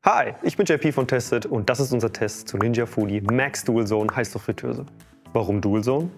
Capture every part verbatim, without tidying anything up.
Hi, ich bin J P von Tested und das ist unser Test zu Ninja Foodi Max Dual Zone Heißluftfritteuse. Warum Dual Zone?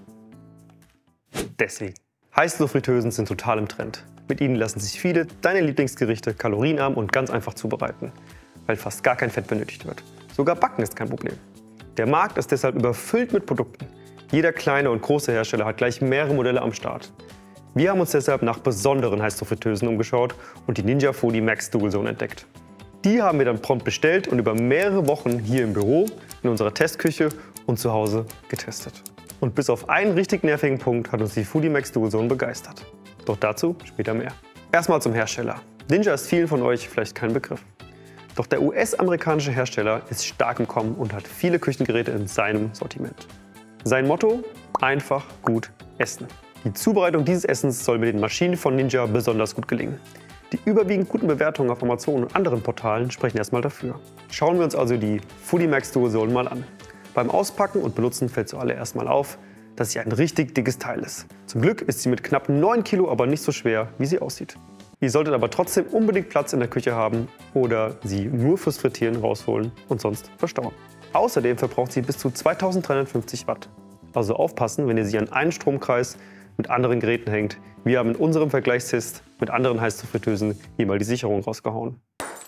Deswegen. Heißluftfritteusen sind total im Trend. Mit ihnen lassen sich viele deiner Lieblingsgerichte kalorienarm und ganz einfach zubereiten, weil fast gar kein Fett benötigt wird. Sogar Backen ist kein Problem. Der Markt ist deshalb überfüllt mit Produkten. Jeder kleine und große Hersteller hat gleich mehrere Modelle am Start. Wir haben uns deshalb nach besonderen Heißluftfritteusen umgeschaut und die Ninja Foodi Max Dual Zone entdeckt. Die haben wir dann prompt bestellt und über mehrere Wochen hier im Büro, in unserer Testküche und zu Hause getestet. Und bis auf einen richtig nervigen Punkt hat uns die Foodi Max Dual Zone begeistert. Doch dazu später mehr. Erstmal zum Hersteller. Ninja ist vielen von euch vielleicht kein Begriff. Doch der U S-amerikanische Hersteller ist stark im Kommen und hat viele Küchengeräte in seinem Sortiment. Sein Motto? Einfach gut essen. Die Zubereitung dieses Essens soll mit den Maschinen von Ninja besonders gut gelingen. Die überwiegend guten Bewertungen auf Amazon und anderen Portalen sprechen erstmal dafür. Schauen wir uns also die Foodi Max Dual Zone mal an. Beim Auspacken und Benutzen fällt zuallererst mal auf, dass sie ein richtig dickes Teil ist. Zum Glück ist sie mit knapp neun Kilo aber nicht so schwer, wie sie aussieht. Ihr solltet aber trotzdem unbedingt Platz in der Küche haben oder sie nur fürs Frittieren rausholen und sonst verstauen. Außerdem verbraucht sie bis zu zweitausenddreihundertfünfzig Watt. Also aufpassen, wenn ihr sie an einen Stromkreis mit anderen Geräten hängt. Wir haben in unserem Vergleichstest mit anderen Heißluftfritteusen hier mal die Sicherung rausgehauen.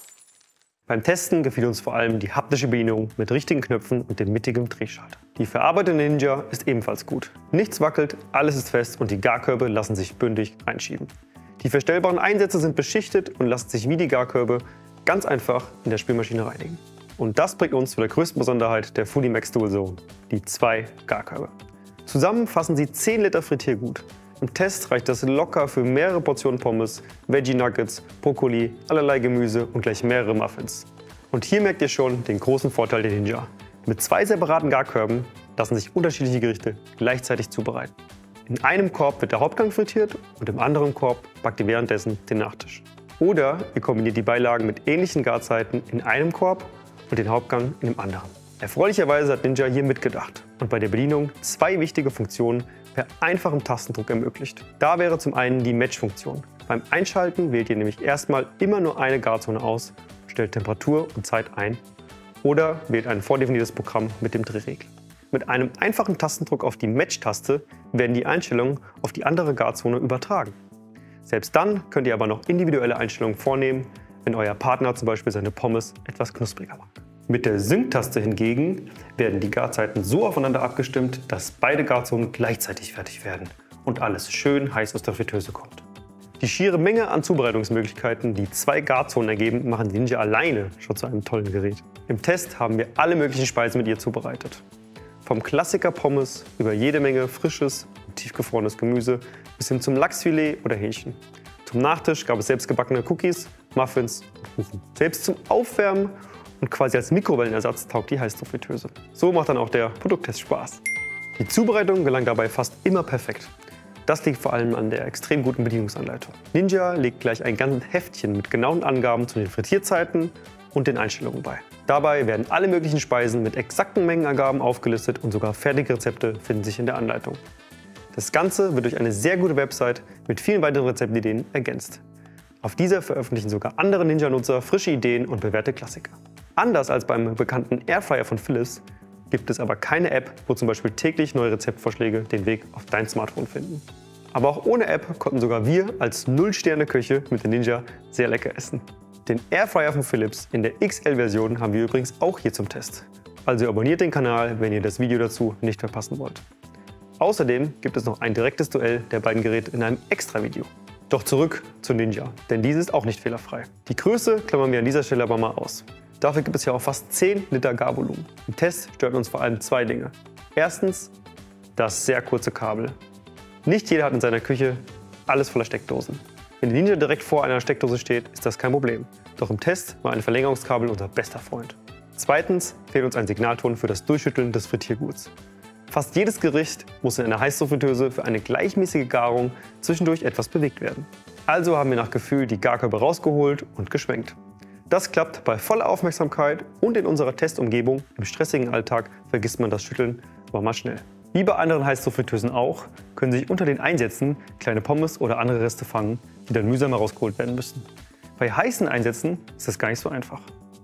Beim Testen gefiel uns vor allem die haptische Bedienung mit richtigen Knöpfen und dem mittigen Drehschalter. Die verarbeitete Ninja ist ebenfalls gut. Nichts wackelt, alles ist fest und die Garkörbe lassen sich bündig einschieben. Die verstellbaren Einsätze sind beschichtet und lassen sich wie die Garkörbe ganz einfach in der Spülmaschine reinigen. Und das bringt uns zu der größten Besonderheit der Foodi Max Dual Zone, die zwei Garkörbe. Zusammen fassen sie zehn Liter Frittiergut. Im Test reicht das locker für mehrere Portionen Pommes, Veggie Nuggets, Brokkoli, allerlei Gemüse und gleich mehrere Muffins. Und hier merkt ihr schon den großen Vorteil der Ninja. Mit zwei separaten Garkörben lassen sich unterschiedliche Gerichte gleichzeitig zubereiten. In einem Korb wird der Hauptgang frittiert und im anderen Korb backt ihr währenddessen den Nachtisch. Oder ihr kombiniert die Beilagen mit ähnlichen Garzeiten in einem Korb und den Hauptgang in dem anderen. Erfreulicherweise hat Ninja hier mitgedacht und bei der Bedienung zwei wichtige Funktionen per einfachem Tastendruck ermöglicht. Da wäre zum einen die Match-Funktion. Beim Einschalten wählt ihr nämlich erstmal immer nur eine Garzone aus, stellt Temperatur und Zeit ein oder wählt ein vordefiniertes Programm mit dem Drehregler. Mit einem einfachen Tastendruck auf die Match-Taste werden die Einstellungen auf die andere Garzone übertragen. Selbst dann könnt ihr aber noch individuelle Einstellungen vornehmen, wenn euer Partner zum Beispiel seine Pommes etwas knuspriger mag. Mit der Sync-Taste hingegen werden die Garzeiten so aufeinander abgestimmt, dass beide Garzonen gleichzeitig fertig werden und alles schön heiß aus der Fritteuse kommt. Die schiere Menge an Zubereitungsmöglichkeiten, die zwei Garzonen ergeben, machen die Ninja alleine schon zu einem tollen Gerät. Im Test haben wir alle möglichen Speisen mit ihr zubereitet. Vom Klassiker Pommes über jede Menge frisches und tiefgefrorenes Gemüse bis hin zum Lachsfilet oder Hähnchen. Zum Nachtisch gab es selbstgebackene Cookies, Muffins und Kuchen. Selbst zum Aufwärmen und quasi als Mikrowellenersatz taugt die Heißluftfritteuse. So macht dann auch der Produkttest Spaß. Die Zubereitung gelang dabei fast immer perfekt. Das liegt vor allem an der extrem guten Bedienungsanleitung. Ninja legt gleich ein ganzes Heftchen mit genauen Angaben zu den Frittierzeiten und den Einstellungen bei. Dabei werden alle möglichen Speisen mit exakten Mengenangaben aufgelistet und sogar fertige Rezepte finden sich in der Anleitung. Das Ganze wird durch eine sehr gute Website mit vielen weiteren Rezeptideen ergänzt. Auf dieser veröffentlichen sogar andere Ninja-Nutzer frische Ideen und bewährte Klassiker. Anders als beim bekannten Airfryer von Philips gibt es aber keine App, wo zum Beispiel täglich neue Rezeptvorschläge den Weg auf dein Smartphone finden. Aber auch ohne App konnten sogar wir als Null-Sterne-Köche mit der Ninja sehr lecker essen. Den Airfryer von Philips in der X L-Version haben wir übrigens auch hier zum Test. Also abonniert den Kanal, wenn ihr das Video dazu nicht verpassen wollt. Außerdem gibt es noch ein direktes Duell der beiden Geräte in einem Extra-Video. Doch zurück zu Ninja, denn diese ist auch nicht fehlerfrei. Die Größe klammern wir an dieser Stelle aber mal aus. Dafür gibt es ja auch fast zehn Liter Garvolumen. Im Test stören uns vor allem zwei Dinge. Erstens das sehr kurze Kabel. Nicht jeder hat in seiner Küche alles voller Steckdosen. Wenn die Ninja direkt vor einer Steckdose steht, ist das kein Problem. Doch im Test war ein Verlängerungskabel unser bester Freund. Zweitens fehlt uns ein Signalton für das Durchschütteln des Frittierguts. Fast jedes Gericht muss in einer Heißluftfritteuse für eine gleichmäßige Garung zwischendurch etwas bewegt werden. Also haben wir nach Gefühl die Garkörbe rausgeholt und geschwenkt. Das klappt bei voller Aufmerksamkeit und in unserer Testumgebung. Im stressigen Alltag vergisst man das Schütteln aber mal schnell. Wie bei anderen Heißluftfritteusen auch, können sich unter den Einsätzen kleine Pommes oder andere Reste fangen, die dann mühsam herausgeholt werden müssen. Bei heißen Einsätzen ist das gar nicht so einfach.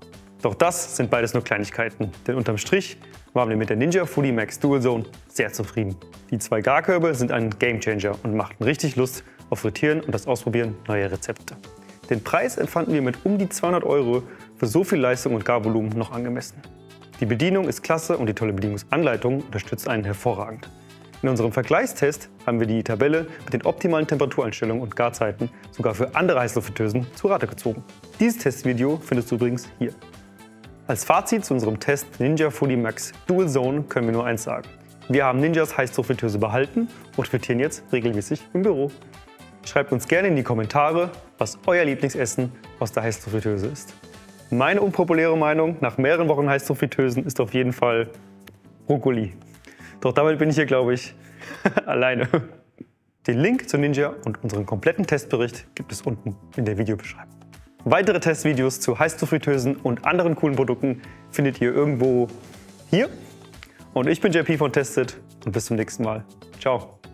Doch das sind beides nur Kleinigkeiten, denn unterm Strich waren wir mit der Ninja Foodi Max Dual Zone sehr zufrieden. Die zwei Garkörbe sind ein Gamechanger und machten richtig Lust auf Frittieren und das Ausprobieren neuer Rezepte. Den Preis empfanden wir mit um die zweihundert Euro für so viel Leistung und Garvolumen noch angemessen. Die Bedienung ist klasse und die tolle Bedienungsanleitung unterstützt einen hervorragend. In unserem Vergleichstest haben wir die Tabelle mit den optimalen Temperatureinstellungen und Garzeiten sogar für andere Heißluftfritteusen zu Rate gezogen. Dieses Testvideo findest du übrigens hier. Als Fazit zu unserem Test Ninja Foodi Max Dual Zone können wir nur eins sagen. Wir haben Ninjas Heißluftfritteuse behalten und frittieren jetzt regelmäßig im Büro. Schreibt uns gerne in die Kommentare, was euer Lieblingsessen aus der Heißluftfritteuse ist. Meine unpopuläre Meinung nach mehreren Wochen Heißluftfritteusen ist auf jeden Fall Brokkoli. Doch damit bin ich hier, glaube ich, alleine. Den Link zu Ninja und unseren kompletten Testbericht gibt es unten in der Videobeschreibung. Weitere Testvideos zu Heißluftfritteusen und anderen coolen Produkten findet ihr irgendwo hier. Und ich bin J P von Tested und bis zum nächsten Mal. Ciao.